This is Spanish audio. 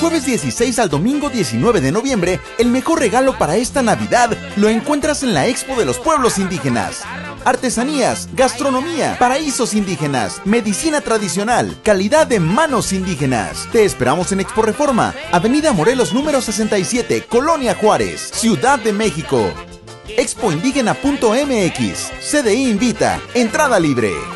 jueves 16 al domingo 19 de noviembre, el mejor regalo para esta Navidad lo encuentras en la Expo de los Pueblos Indígenas. Artesanías, gastronomía, paraísos indígenas, medicina tradicional, calidad de manos indígenas. Te esperamos en Expo Reforma, Avenida Morelos número 67, Colonia Juárez, Ciudad de México. Expoindígena.mx. CDI invita. Entrada libre.